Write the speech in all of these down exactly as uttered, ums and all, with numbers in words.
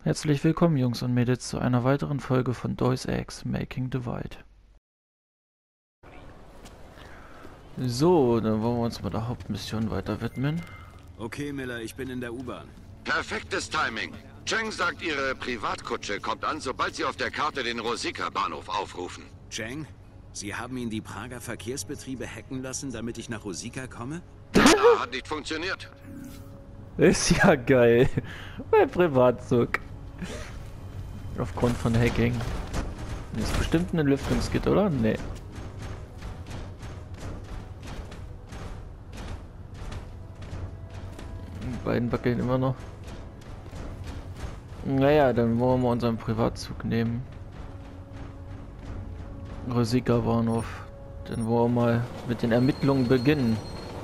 Herzlich willkommen, Jungs und Mädels, zu einer weiteren Folge von Deus Ex Making Divide. So, dann wollen wir uns mal der Hauptmission weiter widmen. Okay, Miller, ich bin in der U-Bahn. Perfektes Timing. Cheng sagt, ihre Privatkutsche kommt an, sobald sie auf der Karte den Rosika-Bahnhof aufrufen. Cheng, Sie haben ihn die Prager Verkehrsbetriebe hacken lassen, damit ich nach Rosika komme? Ja, hat nicht funktioniert. Ist ja geil. Mein Privatzug. Aufgrund von Hacking. Das ist bestimmt ein Lüftungskit, oder? Nee. Die beiden wackeln immer noch. Naja, dann wollen wir unseren Privatzug nehmen. Rosika Bahnhof. Dann wollen wir mal mit den Ermittlungen beginnen.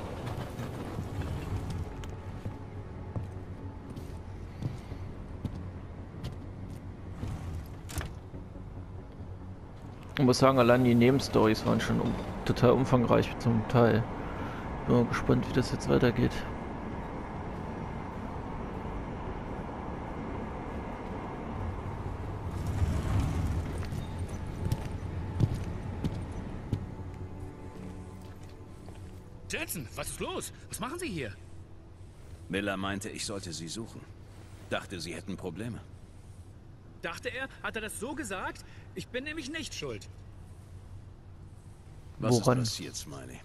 Ich muss sagen, allein die Nebenstories waren schon um, total umfangreich zum Teil. Bin mal gespannt, wie das jetzt weitergeht. Jensen, was ist los? Was machen Sie hier? Miller meinte, ich sollte Sie suchen. Dachte, Sie hätten Probleme. Dachte er, hat er das so gesagt? Ich bin nämlich nicht schuld. Was Woran? ist passiert, Smiley?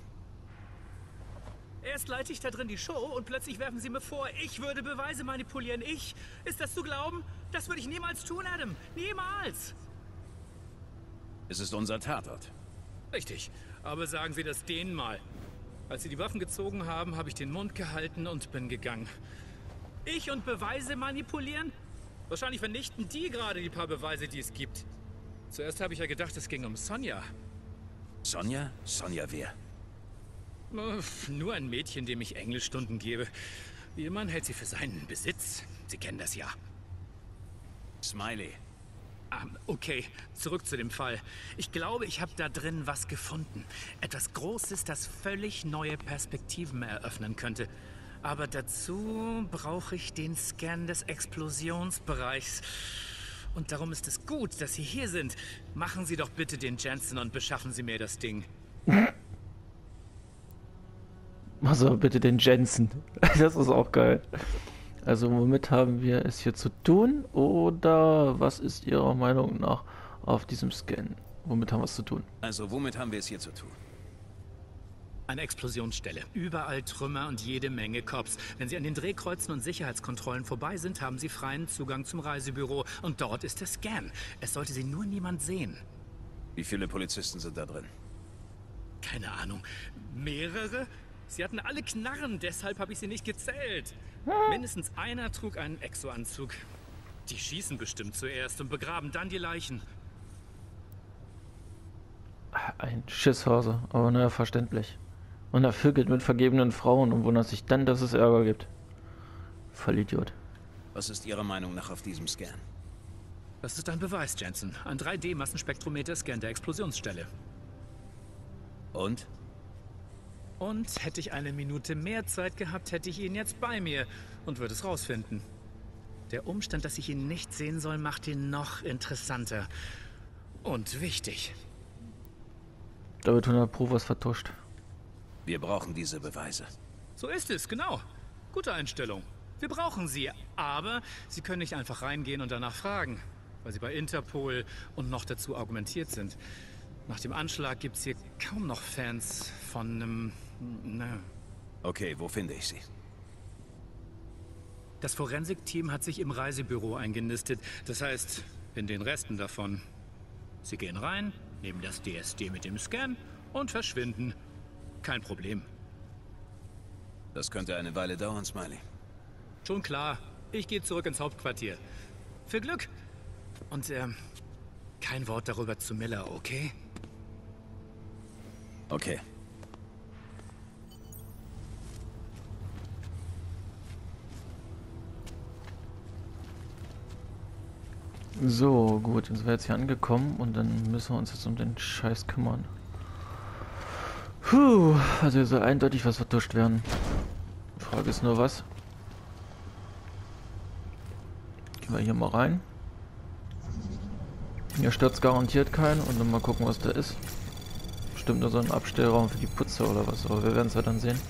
Erst leite ich da drin die Show und plötzlich werfen Sie mir vor, ich würde Beweise manipulieren. Ich? Ist das zu glauben? Das würde ich niemals tun, Adam. Niemals. Es ist unser Tatort. Richtig. Aber sagen Sie das denen mal. Als Sie die Waffen gezogen haben, habe ich den Mund gehalten und bin gegangen. Ich und Beweise manipulieren? Wahrscheinlich vernichten die gerade die paar Beweise, die es gibt. Zuerst habe ich ja gedacht, es ging um Sonja. Sonja? Sonja wer? Uff, nur ein Mädchen, dem ich Englischstunden gebe. Ihr Mann hält sie für seinen Besitz. Sie kennen das ja. Smiley. Ah, okay, zurück zu dem Fall. Ich glaube, ich habe da drin was gefunden. Etwas Großes, das völlig neue Perspektiven eröffnen könnte. Aber dazu brauche ich den Scan des Explosionsbereichs. Und darum ist es gut, dass Sie hier sind. Machen Sie doch bitte den Jensen und beschaffen Sie mir das Ding. Also bitte den Jensen. Das ist auch geil. Also womit haben wir es hier zu tun? Oder was ist Ihrer Meinung nach auf diesem Scan? Womit haben wir es zu tun? Also, womit haben wir es hier zu tun? Eine Explosionsstelle. Überall Trümmer und jede Menge Cops. Wenn Sie an den Drehkreuzen und Sicherheitskontrollen vorbei sind, haben Sie freien Zugang zum Reisebüro. Und dort ist der Scan. Es sollte Sie nur niemand sehen. Wie viele Polizisten sind da drin? Keine Ahnung. Mehrere? Sie hatten alle Knarren, deshalb habe ich sie nicht gezählt. Mindestens einer trug einen Exo-Anzug. Die schießen bestimmt zuerst und begraben dann die Leichen. Ein Schisshase, aber naja, verständlich. Und er vögelt mit vergebenen Frauen und wundert sich dann, dass es Ärger gibt. Vollidiot. Was ist Ihrer Meinung nach auf diesem Scan? Das ist ein Beweis, Jensen. Ein drei D Massenspektrometer-Scan der Explosionsstelle. Und? Und hätte ich eine Minute mehr Zeit gehabt, hätte ich ihn jetzt bei mir und würde es rausfinden. Der Umstand, dass ich ihn nicht sehen soll, macht ihn noch interessanter. Und wichtig. Da wird hundert Pro was vertuscht. Wir brauchen diese Beweise. So ist es, genau. Gute Einstellung. Wir brauchen sie, aber Sie können nicht einfach reingehen und danach fragen, weil Sie bei Interpol und noch dazu argumentiert sind. Nach dem Anschlag gibt es hier kaum noch Fans von einem... Ne. Okay, wo finde ich sie? Das Forensikteam hat sich im Reisebüro eingenistet. Das heißt, in den Resten davon. Sie gehen rein, nehmen das D S D mit dem Scan und verschwinden. Kein Problem. Das könnte eine Weile dauern, Smiley. Schon klar. Ich gehe zurück ins Hauptquartier. Viel Glück. Und, ähm, kein Wort darüber zu Miller, okay? Okay. So, gut, jetzt sind wir jetzt hier angekommen und dann müssen wir uns jetzt um den Scheiß kümmern. Puh, also hier soll eindeutig was vertuscht werden. Die Frage ist nur was. wir hier mal rein. Hier stürzt garantiert keinen und dann mal gucken, was da ist. Bestimmt nur so ein Abstellraum für die Putze oder was, aber wir werden es ja dann sehen.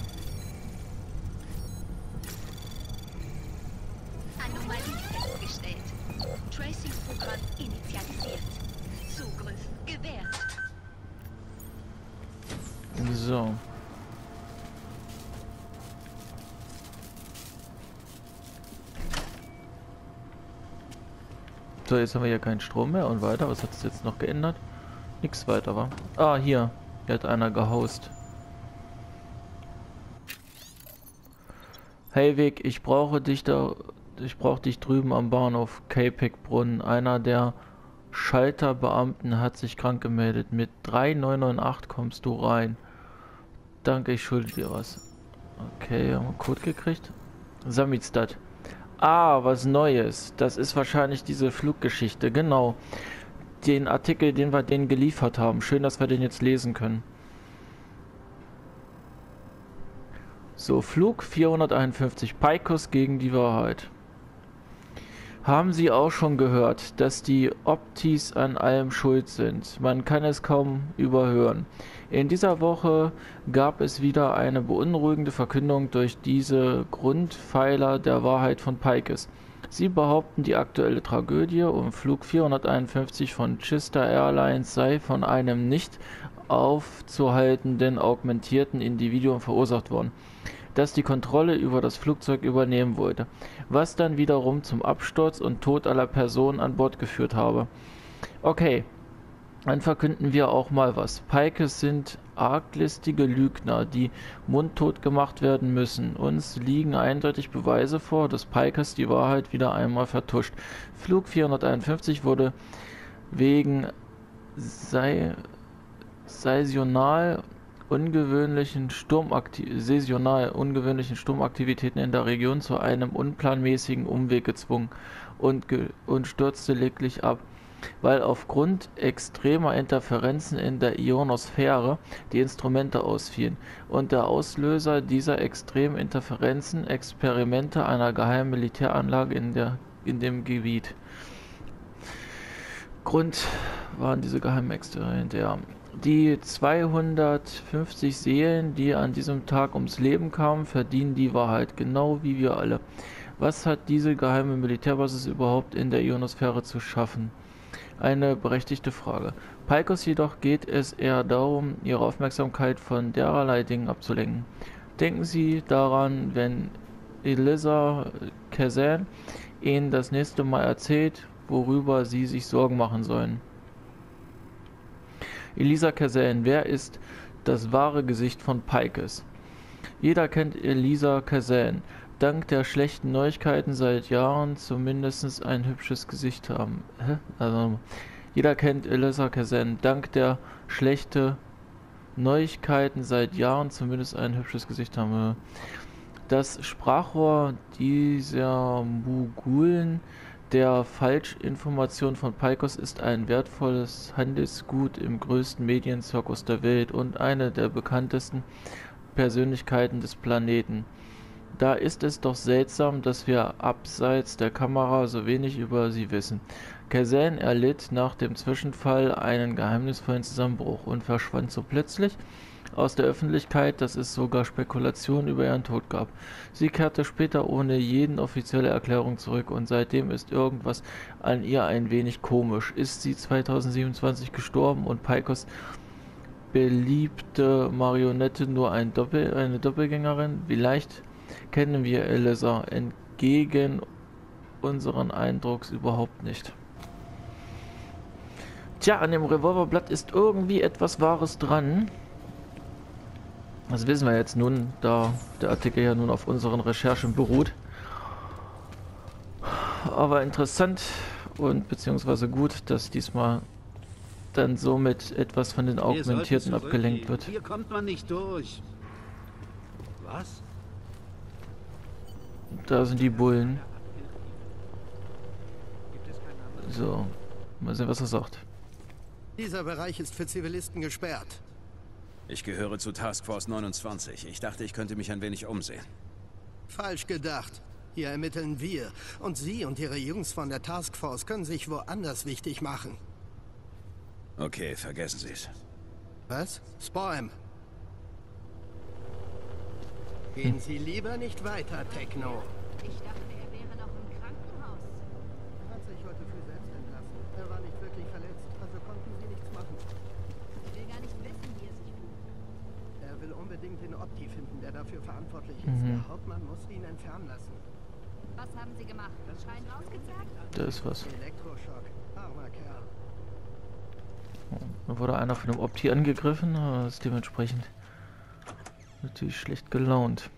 Anomalie festgestellt. Tracing-Programm initialisiert. Zugriff gewährt. So. So, jetzt haben wir hier keinen Strom mehr und weiter. Was hat es jetzt noch geändert? Nichts weiter, war. Ah, hier. Hier hat einer gehaust. Hey Vic, ich brauche dich da. Ich brauche dich drüben am Bahnhof Capek-Brunnen. Einer der Schalterbeamten hat sich krank gemeldet. Mit drei neun neun acht kommst du rein. Danke, ich schulde dir was. Okay, haben wir einen Code gekriegt. Samizdat. Ah, was Neues. Das ist wahrscheinlich diese Fluggeschichte. Genau. Den Artikel, den wir denen geliefert haben. Schön, dass wir den jetzt lesen können. So, Flug vierhunderteinundfünfzig. Picos gegen die Wahrheit. Haben Sie auch schon gehört, dass die Optis an allem schuld sind? Man kann es kaum überhören. In dieser Woche gab es wieder eine beunruhigende Verkündung durch diese Grundpfeiler der Wahrheit von Picos. Sie behaupten, die aktuelle Tragödie um Flug vierhunderteinundfünfzig von Chista Airlines sei von einem nicht aufzuhaltenden augmentierten Individuum verursacht worden, das die Kontrolle über das Flugzeug übernehmen wollte, was dann wiederum zum Absturz und Tod aller Personen an Bord geführt habe. Okay, dann verkünden wir auch mal was. Picos sind arglistige Lügner, die mundtot gemacht werden müssen. Uns liegen eindeutig Beweise vor, dass Picos die Wahrheit wieder einmal vertuscht. Flug vierhunderteinundfünfzig wurde wegen sei saisonal ungewöhnlichen Sturmakti- saisonal ungewöhnlichen Sturmaktivitäten in der Region zu einem unplanmäßigen Umweg gezwungen und, ge und stürzte lediglich ab, weil aufgrund extremer Interferenzen in der Ionosphäre die Instrumente ausfielen und der Auslöser dieser extremen Interferenzen Experimente einer geheimen Militäranlage in, der, in dem Gebiet. Grund waren diese geheimen Experimente, ja. Die zweihundertfünfzig Seelen, die an diesem Tag ums Leben kamen, verdienen die Wahrheit, genau wie wir alle. Was hat diese geheime Militärbasis überhaupt in der Ionosphäre zu schaffen? Eine berechtigte Frage. Picos jedoch geht es eher darum, ihre Aufmerksamkeit von dererlei Dingen abzulenken. Denken Sie daran, wenn Elisa Kazan Ihnen das nächste Mal erzählt, worüber Sie sich Sorgen machen sollen. Elisa Kazan, wer ist das wahre Gesicht von Picos? Jeder kennt Elisa Kazan. Dank der schlechten Neuigkeiten seit Jahren zumindest ein hübsches Gesicht haben. Hä? Also, jeder kennt Elisa Kazan. Dank der schlechten Neuigkeiten seit Jahren zumindest ein hübsches Gesicht haben. Das Sprachrohr dieser Mogulen der Falschinformation von Picos ist ein wertvolles Handelsgut im größten Medienzirkus der Welt und eine der bekanntesten Persönlichkeiten des Planeten. Da ist es doch seltsam, dass wir abseits der Kamera so wenig über sie wissen. Kazan erlitt nach dem Zwischenfall einen geheimnisvollen Zusammenbruch und verschwand so plötzlich aus der Öffentlichkeit, dass es sogar Spekulationen über ihren Tod gab. Sie kehrte später ohne jeden offizielle Erklärung zurück und seitdem ist irgendwas an ihr ein wenig komisch. Ist sie zweitausendsiebenundzwanzig gestorben und Picos beliebte Marionette nur ein Doppel, eine Doppelgängerin? Vielleicht kennen wir Elisa entgegen unseren Eindrucks überhaupt nicht. Tja, an dem Revolverblatt ist irgendwie etwas Wahres dran. Das wissen wir jetzt nun, da der Artikel ja nun auf unseren Recherchen beruht. Aber interessant und beziehungsweise gut, dass diesmal dann somit etwas von den Augmentierten abgelenkt wird. Hier kommt man nicht durch. Was? Da sind die Bullen. So, mal sehen, was er sagt. Dieser Bereich ist für Zivilisten gesperrt. Ich gehöre zu Task Force neunundzwanzig. Ich dachte, ich könnte mich ein wenig umsehen. Falsch gedacht. Hier ermitteln wir. Und Sie und Ihre Jungs von der Taskforce können sich woanders wichtig machen. Okay, vergessen Sie es. Was? Spoim. Gehen Sie lieber nicht weiter, Techno. Ich dachte, er wäre noch im Krankenhaus. Er hat sich heute früh selbst entlassen. Er war nicht wirklich verletzt, also konnten Sie nichts machen. Ich will gar nicht wissen, wie er sich fühlt. Er will unbedingt den Opti finden, der dafür verantwortlich ist. Mhm. Der Hauptmann muss ihn entfernen lassen. Was haben Sie gemacht? Schein rausgezerrt? Da ist was. Elektroschock. Armer Kerl. Da wurde einer von dem Opti angegriffen, aber ist dementsprechend natürlich schlecht gelaunt.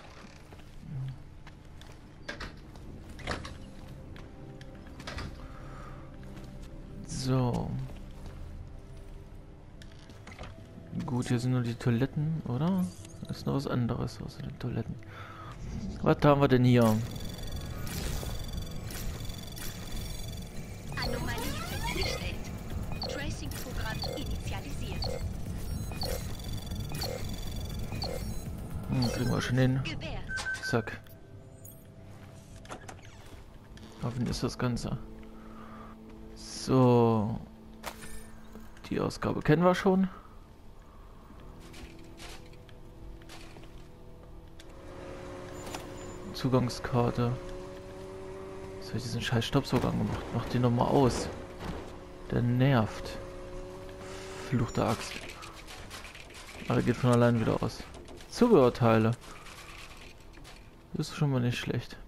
So. Gut, hier sind nur die Toiletten, oder? Da ist noch was anderes außer den Toiletten. Was haben wir denn hier? Anomalie festgestellt. Tracing-Programm initialisiert. Hm, kriegen wir schon hin. Gewährt. Zack. Hoffentlich ist das Ganze. So. Die Ausgabe kennen wir schon. Zugangskarte. Was habe ich diesen scheiß Staubsauger angemacht? Mach den doch mal aus. Der nervt. Fluchte Axt. Aber geht von allein wieder aus. Zubehörteile. Das ist schon mal nicht schlecht.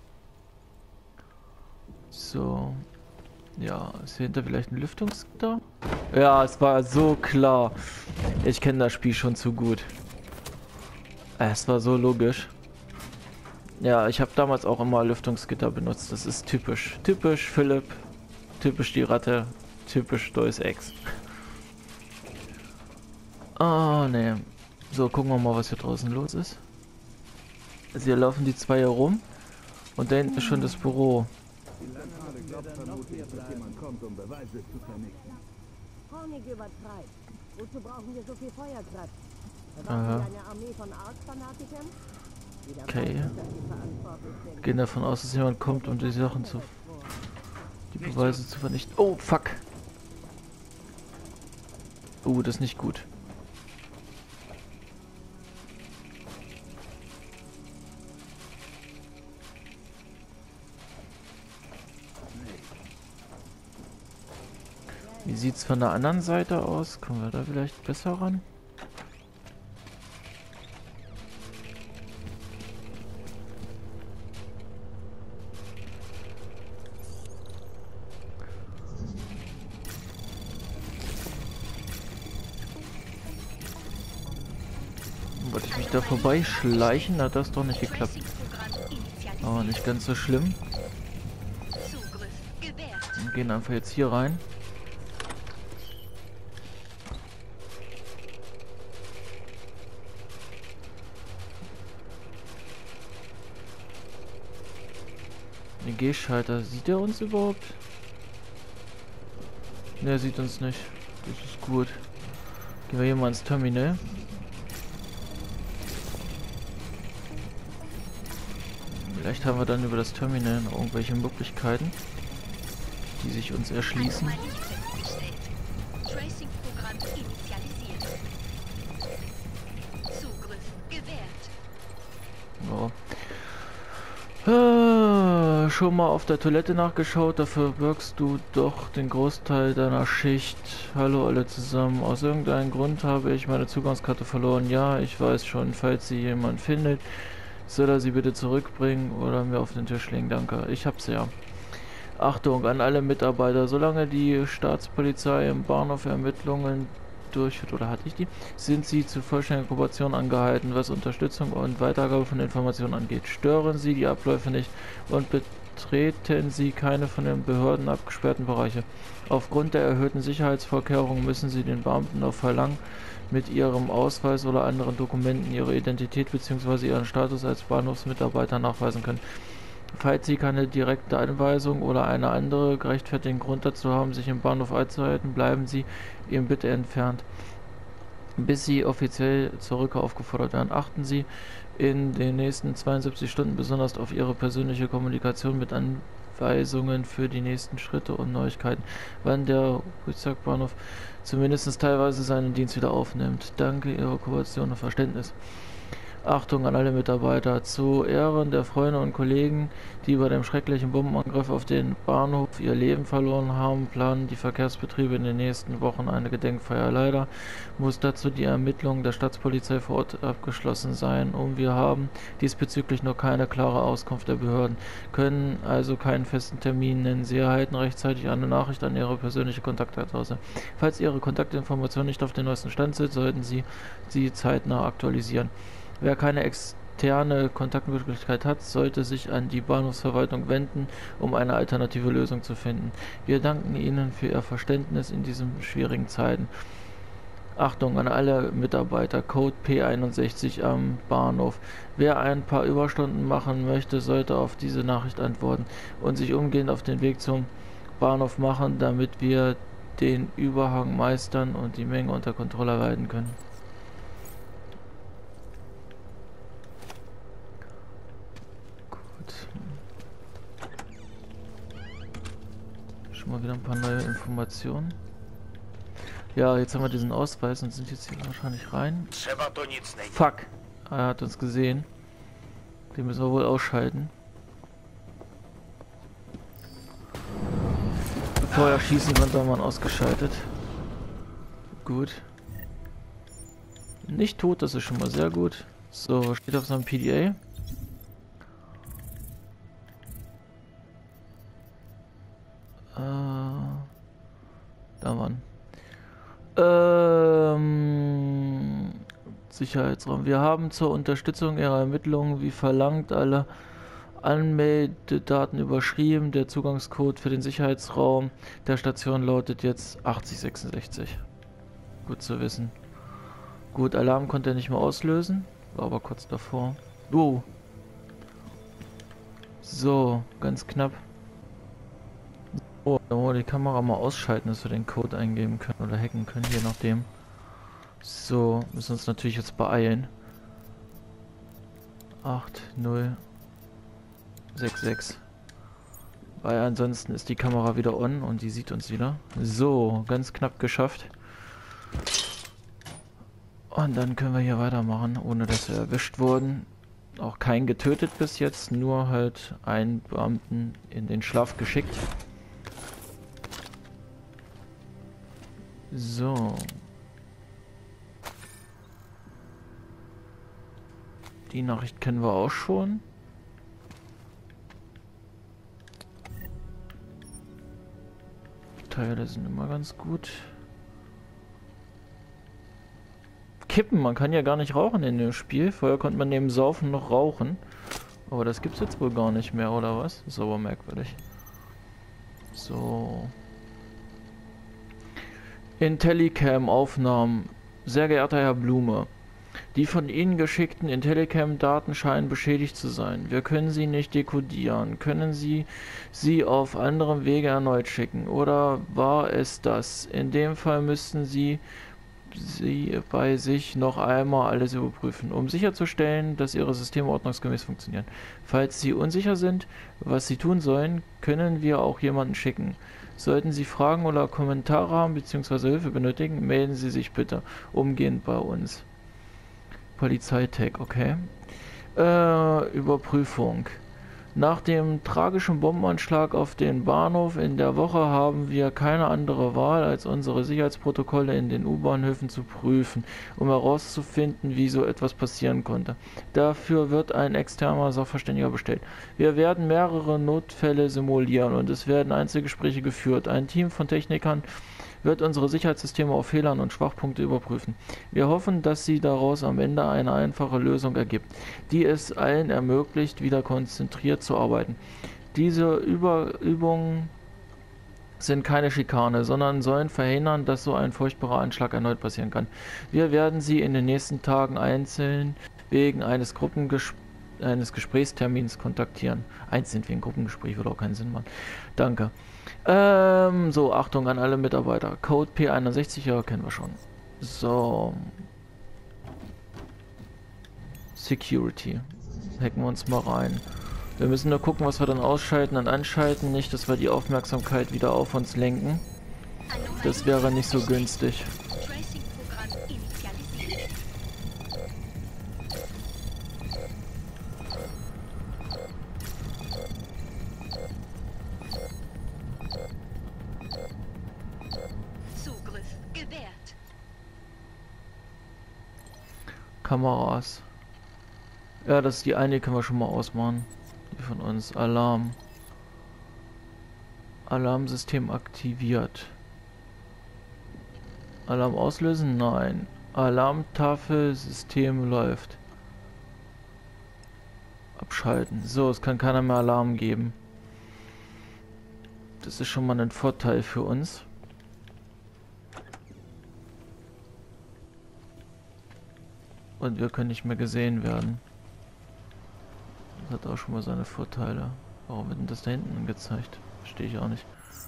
So. Ja, ist hier hinter vielleicht ein Lüftungsgitter? Ja, es war so klar. Ich kenne das Spiel schon zu gut. Es war so logisch. Ja, ich habe damals auch immer Lüftungsgitter benutzt. Das ist typisch. Typisch Philipp. Typisch die Ratte. Typisch Deus Ex. Ah, ne. So, gucken wir mal, was hier draußen los ist. Also hier laufen die zwei hier rum. Und da hinten ist schon das Büro. Honig übertreibt. Wozu brauchen wir so viel Feuerkraft? Aha. Eine Armee von Arzt-Fanatikern? Okay. Gehen davon aus, dass jemand kommt, um die Sachen zu... die Beweise zu vernichten. Oh, fuck! Oh, das ist nicht gut. Wie sieht's von der anderen Seite aus? Kommen wir da vielleicht besser ran? Wollte ich mich da vorbeischleichen? Hat das doch nicht geklappt. Aber nicht ganz so schlimm. Wir gehen einfach jetzt hier rein. Den Gehschalter, sieht er uns überhaupt? Ne, er sieht uns nicht. Das ist gut. Gehen wir hier mal ins Terminal. Vielleicht haben wir dann über das Terminal noch irgendwelche Möglichkeiten, die sich uns erschließen. Tracing-Programm initialisiert. Zugriff gewährt. Ja. Ah, schon mal auf der Toilette nachgeschaut, dafür wirkst du doch den Großteil deiner Schicht. Hallo alle zusammen. Aus irgendeinem Grund habe ich meine Zugangskarte verloren. Ja, ich weiß schon, falls sie jemand findet, soll er sie bitte zurückbringen oder mir auf den Tisch legen. Danke. Ich hab's ja. Achtung an alle Mitarbeiter, solange die Staatspolizei im Bahnhof Ermittlungen durchführt, oder hatte ich die, sind sie zu vollständiger Kooperation angehalten, was Unterstützung und Weitergabe von Informationen angeht. Stören Sie die Abläufe nicht und betreten Sie keine von den Behörden abgesperrten Bereiche. Aufgrund der erhöhten Sicherheitsvorkehrungen müssen Sie den Beamten auf Verlangen mit ihrem Ausweis oder anderen Dokumenten ihre Identität bzw. ihren Status als Bahnhofsmitarbeiter nachweisen können. Falls Sie keine direkte Anweisung oder eine andere gerechtfertigten Grund dazu haben, sich im Bahnhof einzuhalten, bleiben Sie ihm bitte entfernt, bis Sie offiziell zur Rückkehr aufgefordert werden. Achten Sie in den nächsten zweiundsiebzig Stunden besonders auf Ihre persönliche Kommunikation mit Anweisungen für die nächsten Schritte und Neuigkeiten, wann der Rüstsackbahnhof zumindest teilweise seinen Dienst wieder aufnimmt. Danke Ihre Kooperation und Verständnis. Achtung an alle Mitarbeiter. Zu Ehren der Freunde und Kollegen, die bei dem schrecklichen Bombenangriff auf den Bahnhof ihr Leben verloren haben, planen die Verkehrsbetriebe in den nächsten Wochen eine Gedenkfeier. Leider muss dazu die Ermittlung der Staatspolizei vor Ort abgeschlossen sein, und wir haben diesbezüglich noch keine klare Auskunft der Behörden, können also keinen festen Termin nennen. Sie erhalten rechtzeitig eine Nachricht an Ihre persönliche Kontaktadresse. Falls Ihre Kontaktinformationen nicht auf dem neuesten Stand sind, sollten Sie sie zeitnah aktualisieren. Wer keine externe Kontaktmöglichkeit hat, sollte sich an die Bahnhofsverwaltung wenden, um eine alternative Lösung zu finden. Wir danken Ihnen für Ihr Verständnis in diesen schwierigen Zeiten. Achtung an alle Mitarbeiter, Code P einundsechzig am Bahnhof. Wer ein paar Überstunden machen möchte, sollte auf diese Nachricht antworten und sich umgehend auf den Weg zum Bahnhof machen, damit wir den Überhang meistern und die Menge unter Kontrolle halten können. Schon mal wieder ein paar neue Informationen. Ja, jetzt haben wir diesen Ausweis und sind jetzt hier wahrscheinlich rein. Fuck! Er hat uns gesehen. Den müssen wir wohl ausschalten. Bevor er schießen konnte, haben wir ihn ausgeschaltet. Gut. Nicht tot, das ist schon mal sehr gut. So, steht auf seinem P D A. Da waren. Ähm, Sicherheitsraum. Wir haben zur Unterstützung Ihrer Ermittlungen wie verlangt alle Anmeldedaten überschrieben. Der Zugangscode für den Sicherheitsraum der Station lautet jetzt achtzig sechsundsechzig. Gut zu wissen. Gut, Alarm konnte er nicht mehr auslösen. War aber kurz davor. Oh. So, ganz knapp. Oh, dann wollen wir die Kamera mal ausschalten, dass wir den Code eingeben können oder hacken können, je nachdem. So, müssen uns natürlich jetzt beeilen. acht null sechs sechs. Weil ansonsten ist die Kamera wieder on und die sieht uns wieder. So, ganz knapp geschafft. Und dann können wir hier weitermachen, ohne dass wir erwischt wurden. Auch kein getötet bis jetzt, nur halt einen Beamten in den Schlaf geschickt. So. Die Nachricht kennen wir auch schon. Teile sind immer ganz gut. Kippen, man kann ja gar nicht rauchen in dem Spiel. Vorher konnte man neben Saufen noch rauchen. Aber das gibt's jetzt wohl gar nicht mehr, oder was? Ist aber merkwürdig. So. Intellicam-Aufnahmen. Sehr geehrter Herr Blume, die von Ihnen geschickten Intellicam-Daten scheinen beschädigt zu sein. Wir können sie nicht dekodieren. Können Sie sie auf anderem Wege erneut schicken? Oder war es das? In dem Fall müssten Sie sie bei sich noch einmal alles überprüfen, um sicherzustellen, dass Ihre Systeme ordnungsgemäß funktionieren. Falls Sie unsicher sind, was Sie tun sollen, können wir auch jemanden schicken. Sollten Sie Fragen oder Kommentare haben bzw. Hilfe benötigen, melden Sie sich bitte umgehend bei uns. Polizeitech, okay. Äh, Überprüfung. Nach dem tragischen Bombenanschlag auf den Bahnhof in der Woche haben wir keine andere Wahl, als unsere Sicherheitsprotokolle in den U-Bahnhöfen zu prüfen, um herauszufinden, wie so etwas passieren konnte. Dafür wird ein externer Sachverständiger bestellt. Wir werden mehrere Notfälle simulieren und es werden Einzelgespräche geführt. Ein Team von Technikern wird unsere Sicherheitssysteme auf Fehlern und Schwachpunkte überprüfen. Wir hoffen, dass sie daraus am Ende eine einfache Lösung ergibt, die es allen ermöglicht, wieder konzentriert zu arbeiten. Diese Über Übungen sind keine Schikane, sondern sollen verhindern, dass so ein furchtbarer Anschlag erneut passieren kann. Wir werden Sie in den nächsten Tagen einzeln wegen eines Gruppenges eines Gesprächstermins kontaktieren. Einzeln wegen Gruppengespräch würde auch keinen Sinn machen. Danke. Ähm, so, Achtung an alle Mitarbeiter. Code P einundsechzig, ja, kennen wir schon. So. Security. Hacken wir uns mal rein. Wir müssen nur gucken, was wir dann ausschalten und anschalten. Nicht, dass wir die Aufmerksamkeit wieder auf uns lenken. Das wäre nicht so günstig. Tracing-Programm initialisiert. Zugriff gewährt. Kameras. Ja, das ist die eine, die können wir schon mal ausmachen. Die von uns. Alarm. Alarmsystem aktiviert. Alarm auslösen? Nein. Alarmtafelsystem läuft. Abschalten. So, es kann keiner mehr Alarm geben. Das ist schon mal ein Vorteil für uns. Und wir können nicht mehr gesehen werden. Das hat auch schon mal seine Vorteile. Warum wird denn das da hinten angezeigt? Verstehe ich auch nicht.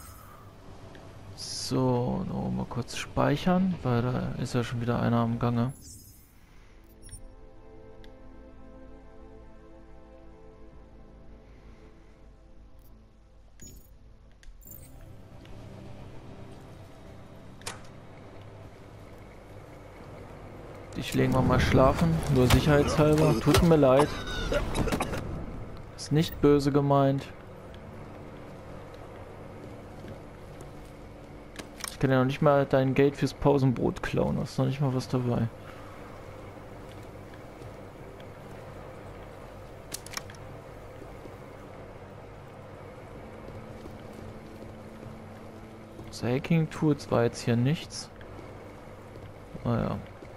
So, noch mal kurz speichern, weil da ist ja schon wieder einer am Gange. Ich legen wir mal schlafen, nur sicherheitshalber. Tut mir leid. Ist nicht böse gemeint. Ich kann ja noch nicht mal dein Geld fürs Pausenbrot klauen. Da ist noch nicht mal was dabei. Das Hacking-Tools war jetzt hier nichts. Naja.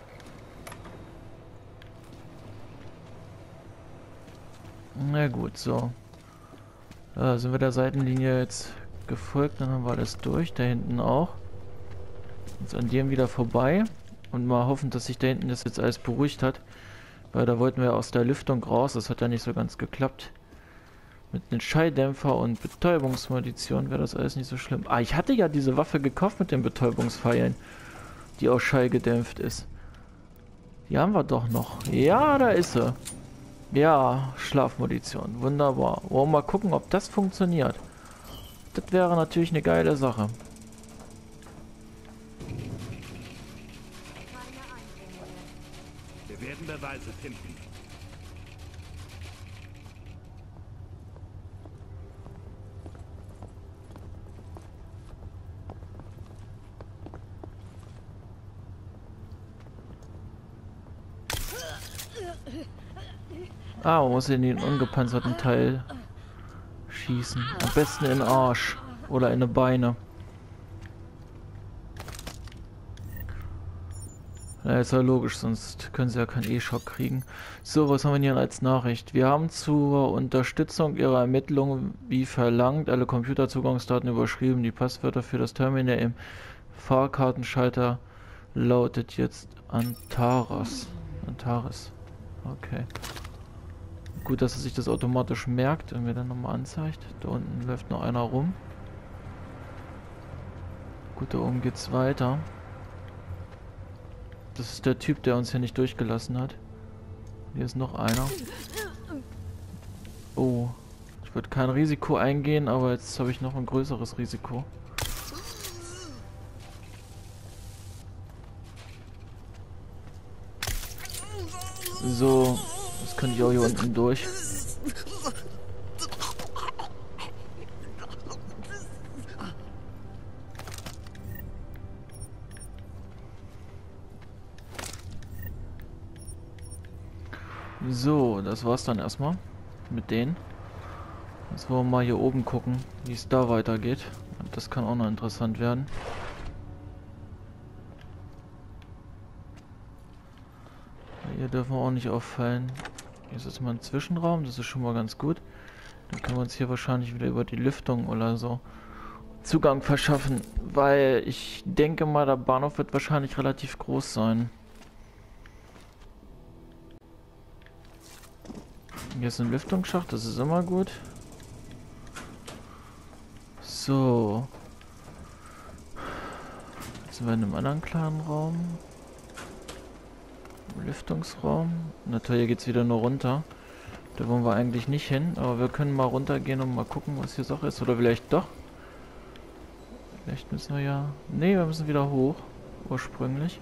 Na gut, so. Da sind wir der Seitenlinie jetzt gefolgt, dann haben wir alles durch. Da hinten auch. Jetzt an dem wieder vorbei. Und mal hoffen, dass sich da hinten das jetzt alles beruhigt hat. Weil da wollten wir aus der Lüftung raus. Das hat ja nicht so ganz geklappt. Mit einem Schalldämpfer und Betäubungsmunition wäre das alles nicht so schlimm. Ah, ich hatte ja diese Waffe gekauft mit den Betäubungspfeilen. Die auch schallgedämpft ist. Die haben wir doch noch. Ja, da ist sie. Ja, Schlafmunition. Wunderbar. Wollen wir mal gucken, ob das funktioniert. Das wäre natürlich eine geile Sache. Wir werden Beweise finden. Ah, man muss in den ungepanzerten Teil schießen. Am besten in den Arsch. Oder in die Beine. Ja, ist ja logisch, sonst können sie ja keinen E-Schock kriegen. So, was haben wir hier als Nachricht? Wir haben zur Unterstützung ihrer Ermittlungen, wie verlangt, alle Computerzugangsdaten überschrieben. Die Passwörter für das Terminal im Fahrkartenschalter lautet jetzt Antares. Antares. Okay. Gut, dass er sich das automatisch merkt und mir dann nochmal anzeigt. Da unten läuft noch einer rum. Gut, da oben geht's weiter. Das ist der Typ, der uns hier nicht durchgelassen hat. Hier ist noch einer. Oh. Ich würde kein Risiko eingehen, aber jetzt habe ich noch ein größeres Risiko. So. Das könnte ich auch hier unten durch. So, das war's dann erstmal mit denen. Jetzt wollen wir mal hier oben gucken, wie es da weitergeht. Das kann auch noch interessant werden. Hier dürfen wir auch nicht auffallen. Hier ist jetzt mal ein Zwischenraum, das ist schon mal ganz gut. Dann können wir uns hier wahrscheinlich wieder über die Lüftung oder so Zugang verschaffen, weil ich denke mal, der Bahnhof wird wahrscheinlich relativ groß sein. Hier ist ein Lüftungsschacht, das ist immer gut. So. Jetzt sind wir in einem anderen kleinen Raum. Lüftungsraum. Na toll, hier geht's wieder nur runter. Da wollen wir eigentlich nicht hin, aber wir können mal runtergehen und mal gucken, was hier Sache ist. Oder vielleicht doch. Vielleicht müssen wir ja... Ne, wir müssen wieder hoch. Ursprünglich.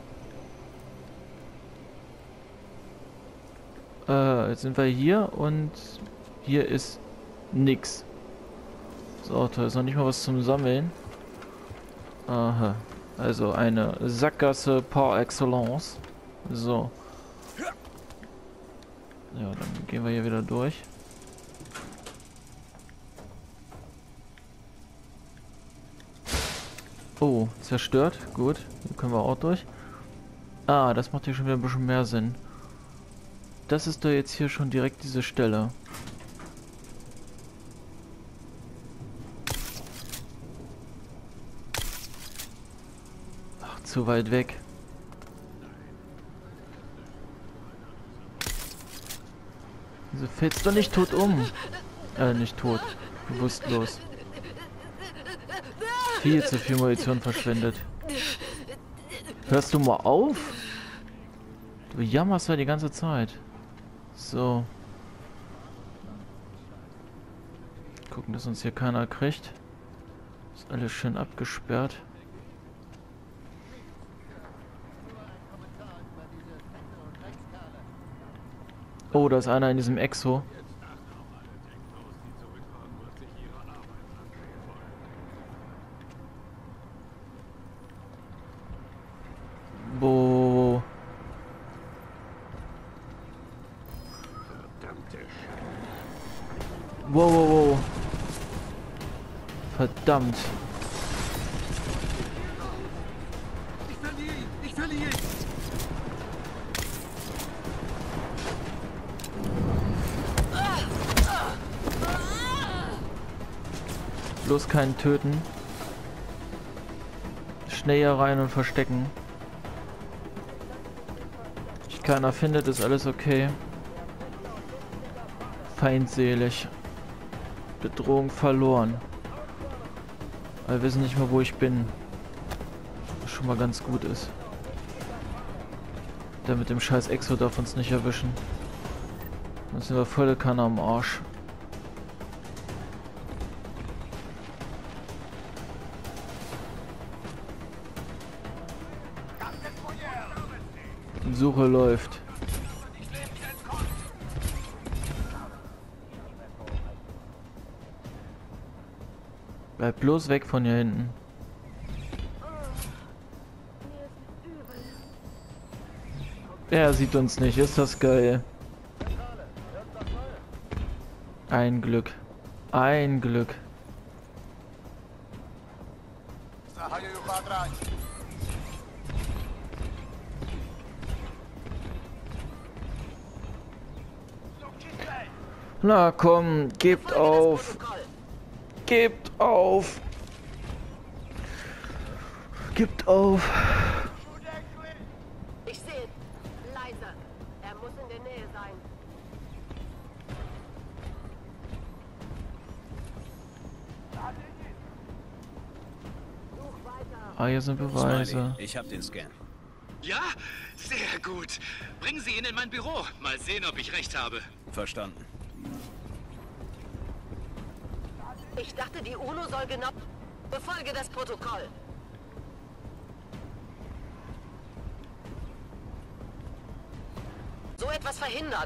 Äh, jetzt sind wir hier und hier ist nix. So, da ist noch nicht mal was zum Sammeln. Aha. Also eine Sackgasse par excellence. So. Ja, dann gehen wir hier wieder durch. Oh, zerstört. Gut. Hier können wir auch durch. Ah, das macht hier schon wieder ein bisschen mehr Sinn. Das ist doch jetzt hier schon direkt diese Stelle. Ach, zu weit weg. Wieso fällst du nicht tot um? Äh, nicht tot. Bewusstlos. Viel zu viel Munition verschwendet. Hörst du mal auf? Du jammerst ja die ganze Zeit. So. Gucken, dass uns hier keiner kriegt. Ist alles schön abgesperrt. Oh, da ist einer in diesem Exo. Wo? Wow, wow, wow. Verdammt. Ich verliere ihn! Ich verliere ihn! Bloß keinen töten. Schnell hier rein und verstecken. Wenn keiner findet, ist alles okay. Feindselig. Bedrohung verloren. Weil wir wissen nicht mehr, wo ich bin. Was schon mal ganz gut ist. Der mit dem scheiß Exo darf uns nicht erwischen. Dann sind wir volle Kanne am Arsch. Die Suche läuft. Bleib bloß weg von hier hinten. Er sieht uns nicht, ist das geil. Ein Glück. Ein Glück. Na komm, gebt auf. Gebt auf. Gebt auf. Ich sehe. Leise. Er muss in der Nähe sein. Such weiter. Ah, hier sind Beweise. Smiley, ich hab den Scan. Ja? Sehr gut. Bringen Sie ihn in mein Büro. Mal sehen, ob ich recht habe. Verstanden. Ich dachte, die UNO soll genau... Befolge das Protokoll. So etwas verhindern.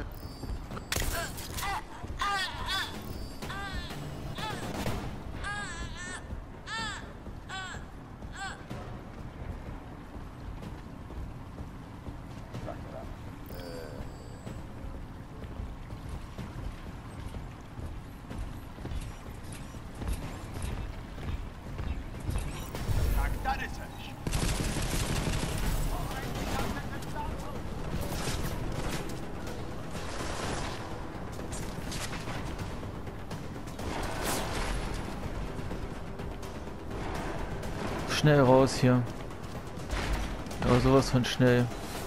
Schnell raus hier. Aber sowas von schnell.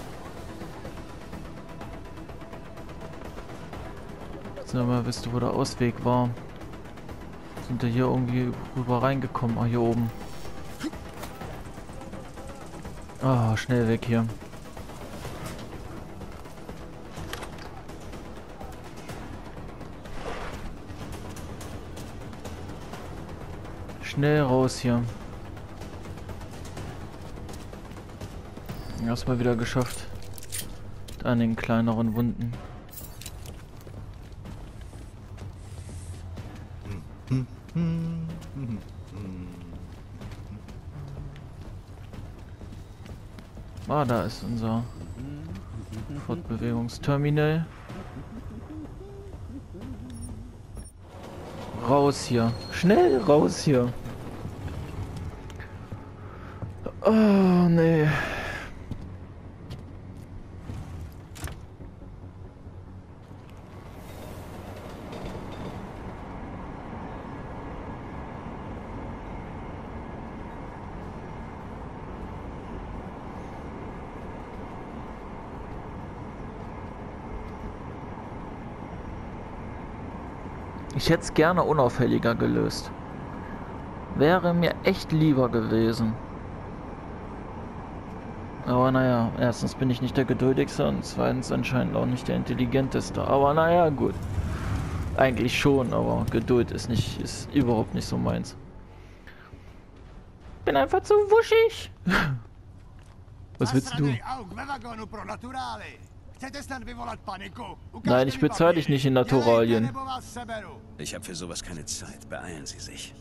Jetzt mal, wisst du, wo der Ausweg war. Sind wir hier irgendwie rüber reingekommen? Ah, hier oben. Ah, schnell weg hier. Schnell raus hier. Erstmal wieder geschafft. An den kleineren Wunden. Ah, da ist unser Fortbewegungsterminal. Raus hier. Schnell raus hier. Oh, nee. Ich hätte es gerne unauffälliger gelöst. Wäre mir echt lieber gewesen. Aber naja, erstens bin ich nicht der geduldigste und zweitens anscheinend auch nicht der intelligenteste. Aber naja, gut. Eigentlich schon, aber Geduld ist nicht, ist überhaupt nicht so meins. Bin einfach zu wuschig. Was willst du? Nein, ich bezahle dich nicht in Naturalien. Ich habe für sowas keine Zeit. Beeilen Sie sich.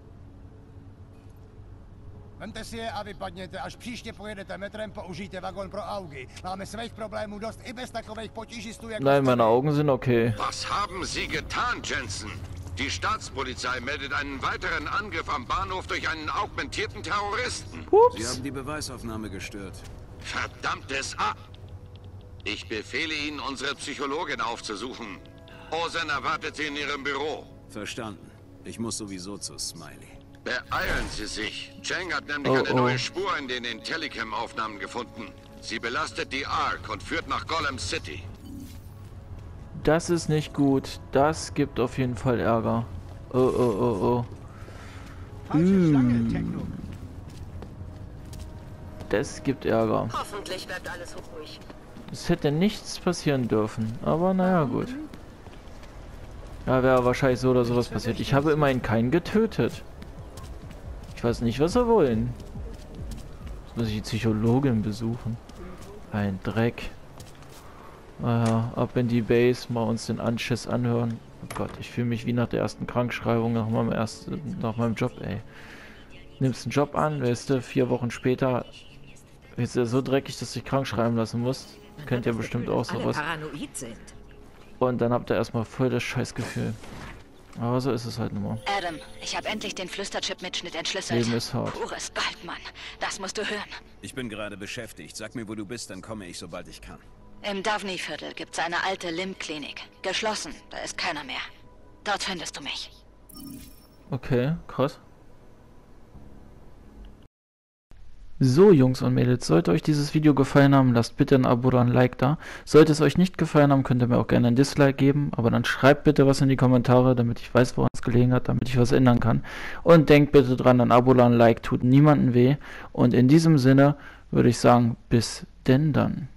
Vemte si je a vypadněte, až příště pojedete metrem, použijte vagon pro Augy. Máme svých problémů dost i bez takových potížistů jako... Nein, meine Augen sind okay. Was haben Sie getan, Jensen? Die Staatspolizei meldet einen weiteren Angriff am Bahnhof durch einen augmentierten Terroristen. Ups. Sie haben die Beweisaufnahme gestört. Verdammtes A! Ich befehle Ihnen, unsere Psychologin aufzusuchen. Ozen erwartet Sie in Ihrem Büro. Verstanden. Ich muss sowieso zu Smiley. Beeilen Sie sich. Cheng hat nämlich Oh, eine oh. neue Spur in den Intellicam-Aufnahmen gefunden. Sie belastet die Ark und führt nach Golem City. Das ist nicht gut. Das gibt auf jeden Fall Ärger. Oh, oh, oh, oh. Mm. Das gibt Ärger. Hoffentlich bleibt alles ruhig. Es hätte nichts passieren dürfen. Aber naja, gut. Ja, wäre wahrscheinlich so oder sowas passiert. Ich habe immerhin keinen getötet. Ich weiß nicht, was sie wollen. Jetzt muss ich die Psychologin besuchen. Ein Dreck. Naja, ab in die Base, mal uns den Anschiss anhören. Oh Gott, ich fühle mich wie nach der ersten Krankschreibung nach meinem ersten, nach meinem Job, ey. Nimmst einen Job an, weißt du, vier Wochen später ist er so dreckig, dass du dich krank schreiben lassen musst. Kennt ihr bestimmt auch sowas. Und dann habt ihr erstmal voll das Scheißgefühl. Aber so ist es halt nun mal. Adam, ich habe endlich den Flüsterchip-Mitschnitt entschlüsselt. Leben ist hart. Pures Gold, Mann. Das musst du hören. Ich bin gerade beschäftigt. Sag mir, wo du bist, dann komme ich, sobald ich kann. Im Daphne-Viertel gibt's eine alte Limb-Klinik. Geschlossen, da ist keiner mehr. Dort findest du mich. Okay, krass. So, Jungs und Mädels, sollte euch dieses Video gefallen haben, lasst bitte ein Abo oder ein Like da. Sollte es euch nicht gefallen haben, könnt ihr mir auch gerne ein Dislike geben, aber dann schreibt bitte was in die Kommentare, damit ich weiß, woran es gelegen hat, damit ich was ändern kann. Und denkt bitte dran, ein Abo oder ein Like tut niemandem weh. Und in diesem Sinne würde ich sagen, bis denn dann.